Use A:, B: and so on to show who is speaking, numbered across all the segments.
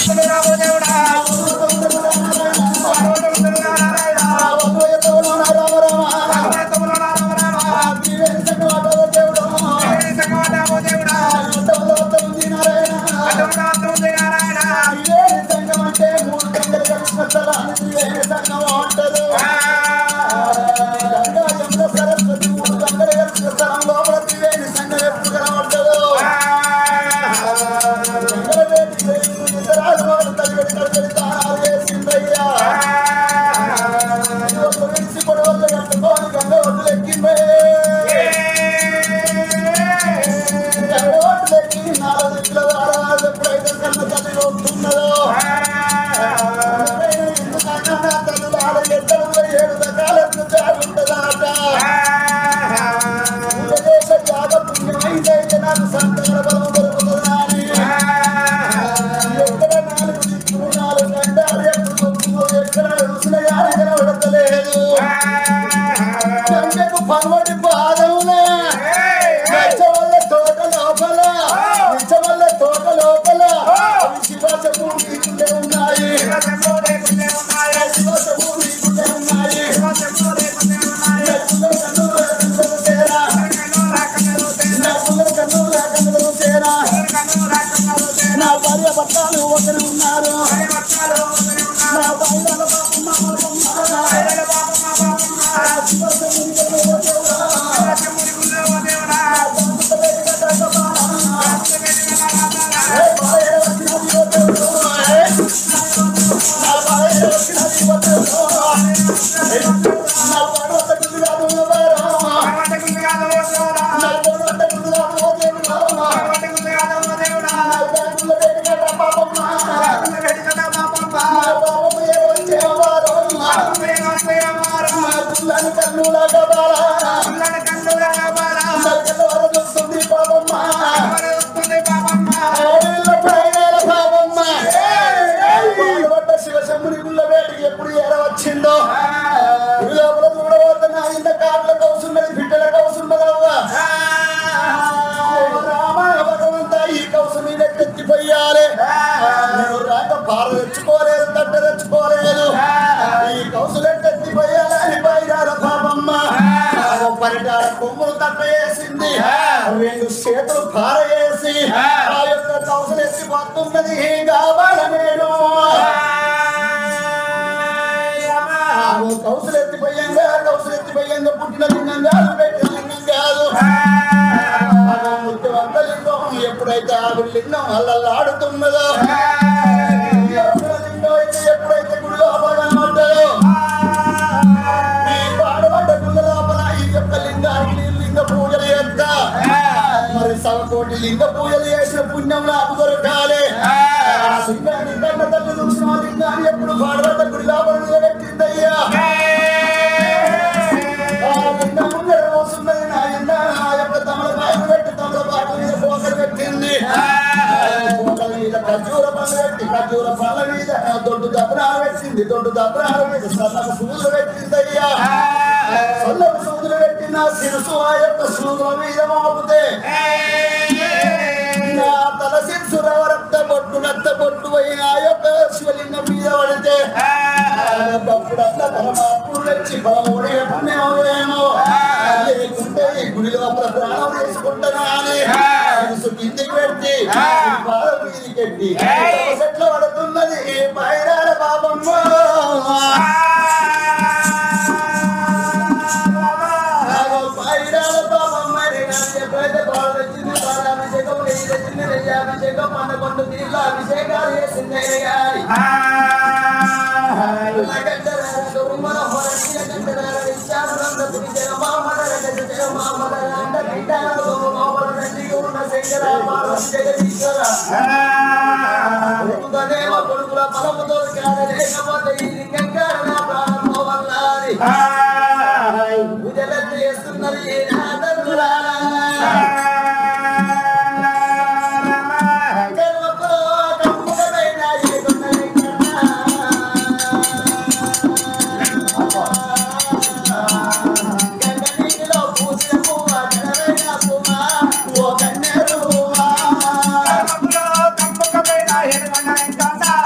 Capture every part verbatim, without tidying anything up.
A: Kanta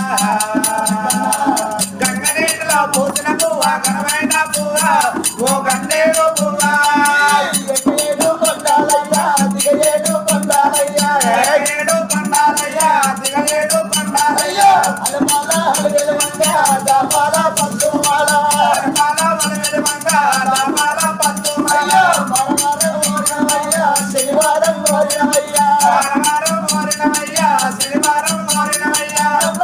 A: గంగనీటిలో పూసిన పువ్వ ఘనమైన పువ్వ ఓ గంగేరు పువ్వ దిగేడు కొండాలయ్యా దిగేడు కొండాలయ్యా దిగేడు కొండాలయ్యా దిగేడు కొండాలయ్యా అలమాల హలవేలు మంగ దాపాల పద్దు మాల అలమాల హలవేలు మంగ దాపాల పద్దు మాల మరమర మోరినమయ్యా శనివారం మోరినమయ్యా మరమర మోరినమయ్యా శనివారం మోరినమయ్యా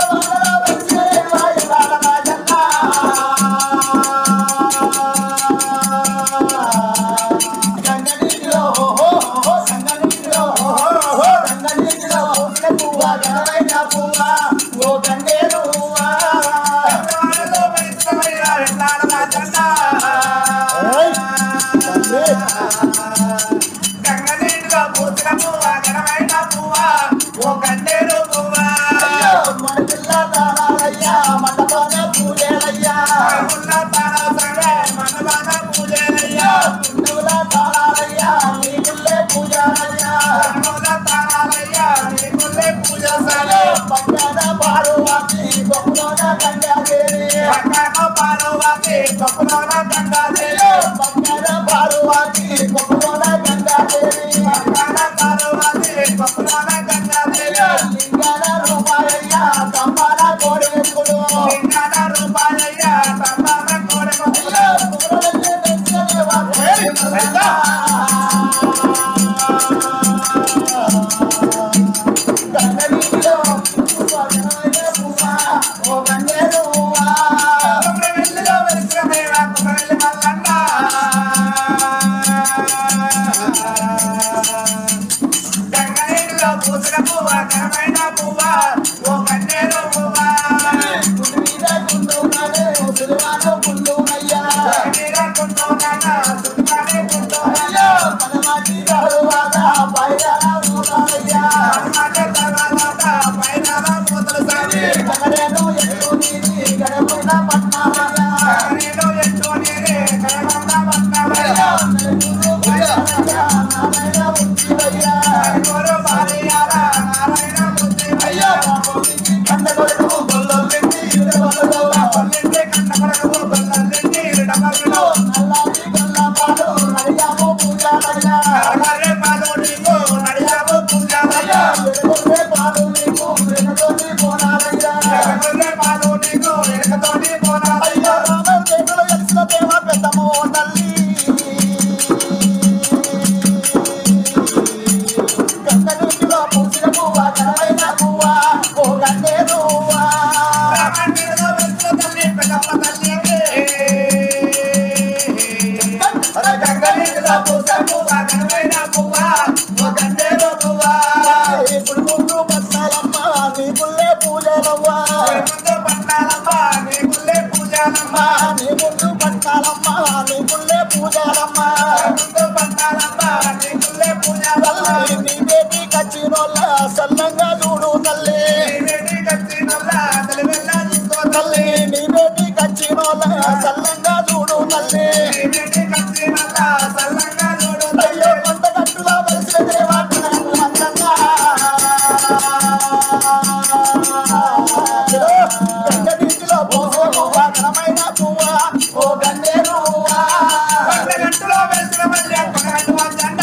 A: గంగనీటిలో పూసిన పువ్వ ఘనమైన పువ్వ ఓ గన్నేరు పువ్వ మనపిల్ల తాళాలయ్యా మండపాన పూజేలయ్యా ఉన్న తాళాలయ్యా మండపాన పూజేలయ్యా కుండుల తాళాలయ్యా నీకుల్లే పూజాలయ్యా కుండుల తాళాలయ్యా నీకుల్లే పూజాలయ్యా పక్కన పారువాకి గొప్పలోన గంగాదేవి పక్కన పారువాకి గొప్పలోన గంగాదేవి పక్కన పారువాకి గొప్పలోన గంగాదేవి పక్కన పారువాకి గొప్పలోన గంగాదేవి లింగాల రూపాయయ్యా తమ్మాల కోడెకుడు లింగాల రూపాయయ్యా తమ్మాల కోడెకుడు గంగనీటిలో ఓ గంగేరు వెళ్ళిలో వెలిసినమేవా కుమరెల్లి మల్లన్న గంగనీటిలో పూసిన పువ్వ ఘనమైన పువ్వ ఓ గన్నేరు పువ్వ గుడి మీద గుండుగానే సులువాను గుండునయ్యా మీద గుండుగాన సులువానే గుండునయ్యా మనమాటి తరువాత పైరాల మూతలయ్యా మనమాటి తరువాత పైరాల మూతలు సాగి గగనేను ఎత్తు నీరి గడపైన పట్నాలయ్యా గగనేను ఎత్తు నీరి గడపైన పట్నాలయ్యా నలుగురు భార్యలయ్యా నారాయణ ముద్దివయ్యా నలుగురు భార్యల నారాయణ ముద్దివయ్యా కన్న కొడుకు గొల్లొల్లింటి ఇడవలలో గొల్లింటి కన్న కొడుకు గొల్లొల్లింటి ఇడవలలో నల్లారి గొల్లపాలు నడియాము పూజాలయ్యా నల్లారి పాలు నీకు నడియాము పూజాలయ్యా ఎడుగురే పాలు నీకు వెనతోటి పోనాలయ్యా ఎడుగురే పాలు నీకు వెనతోటి పోనాలయ్యా రామ చేతులు ఎలిసిన దేవ పెద్దమో తల్లి గంగనీటిలో పూసిన పువ్వ ఘనమైన పువ్వ ఓ గన్నేరు గంగనీటిలో వెలిసిన తల్లి పెద్దమ్మ తల్లి గంగనీటిలో పూసిన పువ్వ ఘనమైన పువ్వ ఓ గన్నేరు పువ్వ ఇప్పుడు ముందు పట్టాలమ్మ నీకుల్లే పూజలవ్వ ముందు పట్టాలమ్మ నీకుల్లే పూజలమ్మ నీ ముందు పట్టాలమ్మ నీకుల్లే పూజలమ్మ ముందు పట్టాలమ్మ నీకుల్లే పూజలమ్మ నీ బేటి కచ్చినోళ్ళ సల్లంగా చూడు తల్లి నీ బేటి కచ్చినోళ్ళ తల్లివెల్లా చూడు తల్లి నీ బేటి కచ్చినోళ్ళ సల్లంగా చూడు తల్లి నీ బేటి కచ్చినోళ్ళ సల్లంగా చూడు అయ్యో కొంత గట్టులా వలసిన దేవాటన అందంగా గంగనీటిలో పోసే పువ్వ ఘనమైన పువ్వ ఓ గన్నేరు గంటలో వెలిసిన మల్లె కొనగల్లు జెండ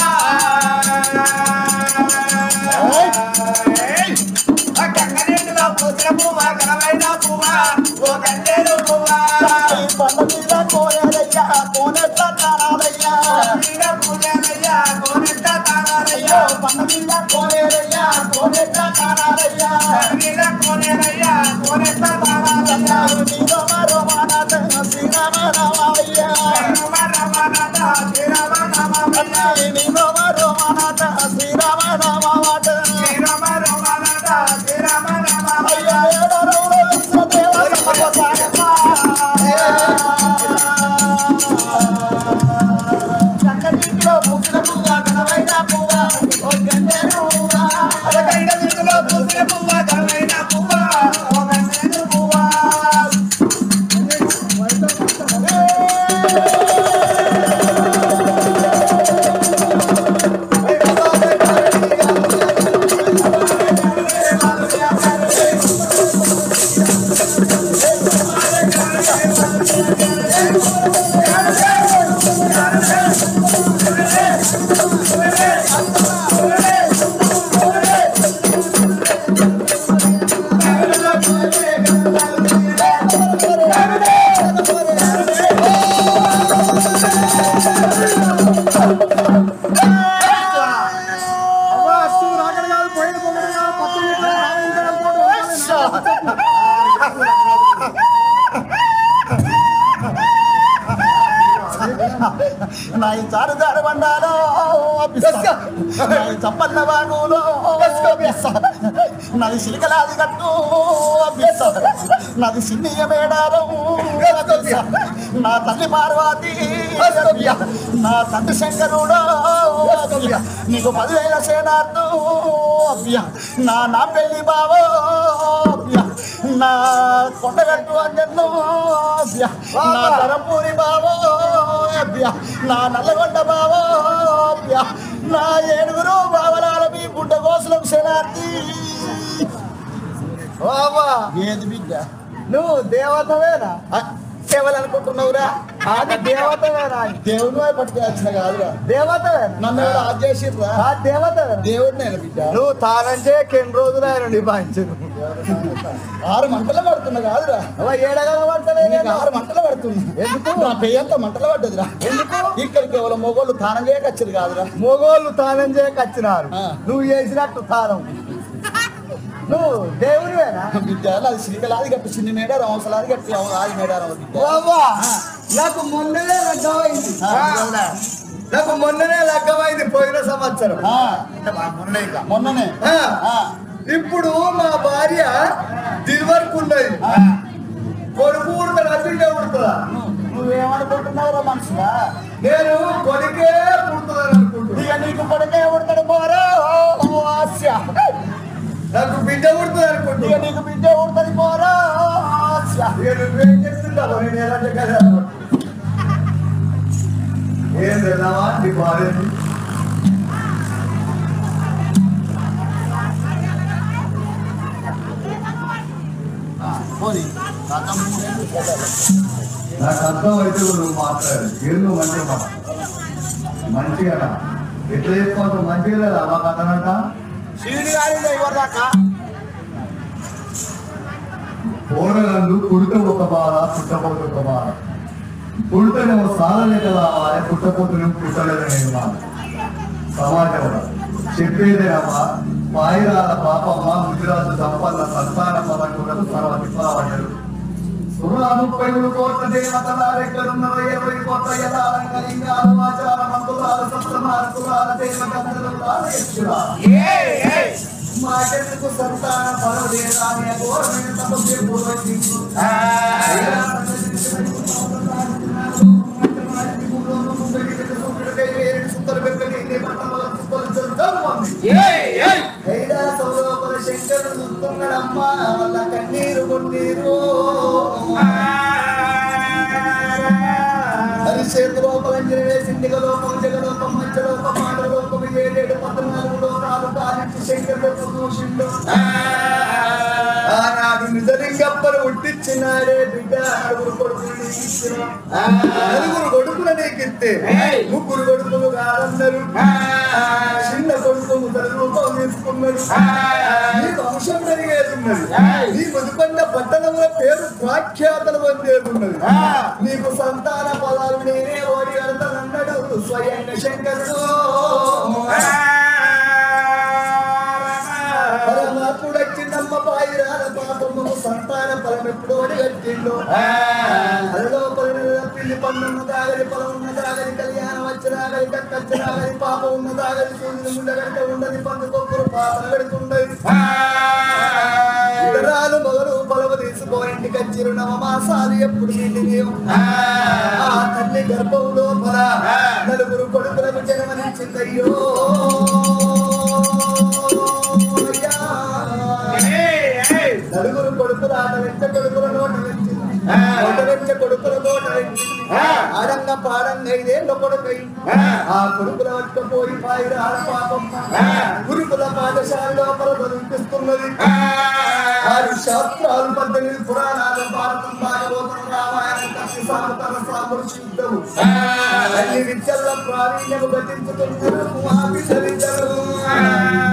A: గంగనీటిలో పోసిన పువ్వ ఘనమైన పువ్వ ఓ గన్నేరు పువ్వ పండ మీద కోయాలయ్యా కోనెట్ల తాళాలయ్యా మీద పూజాలయ్యా కోనెట్ల తాళాలయ్యా పండ మీద కోనేరయ్యా కోనెట్ల తాళాలయ్యా మీద కోనేరయ్యా కోనెట్ల తాళాలయ్యా నీలో మరో మానాథ శ్రీరామ రామయ్యా రామ రామనాథ శ్రీరామ రామయ్యా నీలో మరో మానాథ శ్రీరామ రామవాట శ్రీరామ రామనాథ శ్రీరామ రామయ్యా ఎడరౌలో వెలిసిన దేవ సమసాగమ గంగనీటిలో పూసిన పువ్వ ఘనమైన పువ్వ ఓ గన్నేరు గంగనీటిలో పూసిన పువ్వ ఘనమైన పువ్వ ఓ గన్నేరు పువ్వ నాయి చారు చారు బండాలో నాయి చప్పన్న బాగులో నాది సిలికలాది కట్టు నాది సిన్నియ మేడారం నా తల్లి పార్వతి నా తండ్రి శంకరుడు నీకు పదివేల సేనార్థు నా నా పెళ్లి బావో నా కొండగట్టు అంజన్ను నా తరంపూరి బావో నా నల్లగొండ బావో నా ఏడుగురు బావలాల మీ గుడ్డ గోసులకు శనార్థి ఏది బిడ్డ
B: నువ్వు దేవతవేనా
A: సేవలనుకుంటున్నావురా
B: అది దేవతవేనా
A: దేవుని పట్టుకోవాల్సిన కాదురా
B: దేవతవేనా
A: నన్ను ఆజ్ చేసిర్రా
B: ఆ దేవతవేనా
A: దేవుడినే బిడ్డ
B: నువ్వు తానంటే ఎన్ని రోజులు ఆయన నిభాయించను
A: ఆరు మంటలు పడుతున్నా కాదురా
B: ఏడగల పడతలే
A: ఆరు మంటలు పడుతున్నా
B: ఎందుకు
A: నా పెయ్యంతా మంటలు పడ్డదిరా
B: ఎందుకు
A: ఇక్కడ కేవలం మొగోళ్ళు తానం చేయకొచ్చారు కాదురా
B: మొగోళ్ళు తానం చేయక వచ్చినారు
A: ఆ.
B: నువ్వు చేసినట్టు తానం నువ్వు దేవుడివేనా
A: బిడ్డ నాది శ్రీకలాది కట్టు చిన్న మేడారం అవసరాది కట్టి ఆది మేడారం బిడ్డ
B: బాబా నాకు మొన్ననే లగ్గమైంది నాకు మొన్ననే లగ్గమైంది పోయిన సంవత్సరం
A: ఆ,
B: మొన్న ఇంకా
A: మొన్ననే
B: ఆ.
A: ఆ,
B: ఇప్పుడు మా భార్య దిల్వర్క్ ఉన్నది కొడుకు ఉడతాడు బిడ్డ ఉడతాడా
A: నువ్వేమనుకుంటున్నావురా మనుషులా
B: నేను కొడుకే పుడుతుందని అనుకుంటున్నా
A: ఇక నీకు కొడుకే ఉడతాడు పోరా ఆశ
B: నాకు బిడ్డ పుడుతుంది
A: ఇక
B: అనుకుంటున్నా
A: నీకు బిడ్డ ఉడతది పోరా ఆశ
B: ఇక నువ్వేం చేస్తున్నావు నేను ఎలాంటి కదా ఏం తిన్నావా నీ భార్య
A: పోనీ తాత మూడేళ్ళు పోతాడు.
B: నాకు అర్థం అయితే నువ్వు మాట్లాడు ఏళ్ళు మంచిగా మాట మంచిగా రా. ఎట్లా చేసుకోవాలి మంచిగా లేదా మాకు అతనంట
A: శివుడి గారి ఎవరు దాకా
B: పూర్ణగండు పుడితే ఒక బాధ పుట్టపోతే ఒక బాధ పుడితేనేమో సాలలేక రావాలి పుట్టపోతేనేమో పుట్టలేదని నేను మాట సమాజంలో చెప్పేదేనమ్మా పాయిరాల పాపమ్మ ముదిరాజు సంపన్న సంతాన పదకొండకు సర్వ విఫలపడ్డారు ముప్పై మూడు కోట్ల దేవతలారెక్కడున్నదో ఇరవై కోట్ల యథాలంగా లింగాలు ఆచార మంతులాలు సప్తమాల కులాల దేవగంధర్వులాల యక్షులాలు మాకెందుకు సంతాన పరదేరాని ఘోరమైన తపస్సు పూర్వజించు శంకరుడు చూస్తున్నాడమ్మా వాళ్ళ కన్నీరు కొన్నీరు హరిచేతు లోపల వేసింది లోపం జగలోపం మధ్యలోపం మాటలోపం ఏడేడు పద్నాలుగు లోకాలు కాలించి శంకరుడు చూసిండు ఆనాడు నిజలింగప్పలు ఉట్టించినాడే బిడ్డ నలుగురు కొడుకులు ఇచ్చిన నలుగురు కొడుకులు నీకిస్తే ముగ్గురు కొడుకులు కాదన్నారు చిన్న కొడుకు ముసలి రూపం తీసుకున్నారు నీ వంశం పెరిగేస్తున్నది నీ ముదుకొండ పట్టణంలో పేరు ప్రాఖ్యాతలు పొందేతున్నది నీకు సంతాన పదాలు నేనే ఓడి అడతానన్నాడు స్వయంగా శంకరుడు పరమాత్ముడు వచ్చిందమ్మ పాయిరాల పాపము సంతాన ఫలం ఎప్పుడు ఓడి కట్టిండు అలలో పిల్లి పన్నున్న దాగలి పొలం ఉన్న దాగలి కళ్యాణం వచ్చి రాగలి కక్కచ్చి రాగలి పాప ఉన్న దాగలి సూర్యుని ఉండగంట ఉండని పండు కొక్కురు పాపలు పెడుతుండదు ఇతరాలు మొదలు పొలవ తీసుకోండి కచ్చిరు నవమాసాలు ఎప్పుడు నిండి ఆ తల్లి గర్భం లోపల నలుగురు కొడుకులకు జన్మనిచ్చిందయ్యో నలుగురు కొడుకులు ఆట వెంట కొడుకుల నోట వెంచింది నోట వెంట కొడుకుల నోట వెంచింది ఆడంగా పాడంగా ఐదేళ్ళ కొడుకై ఆ కొడుకుల పట్టుకపోయి పాయిర ఆడ పాపమ్మ గురుకుల పాఠశాల లోపల చదివిపిస్తున్నది ఆరు శాస్త్రాలు పద్దెనిమిది పురాణాలు భారతం భాగవతం రామాయణం కృష్ణ సామతర సాముడు శుద్ధము అన్ని విద్యల్లో ప్రావీణ్యము గతించుతున్నారు ఆ బిడ్డలిద్దరు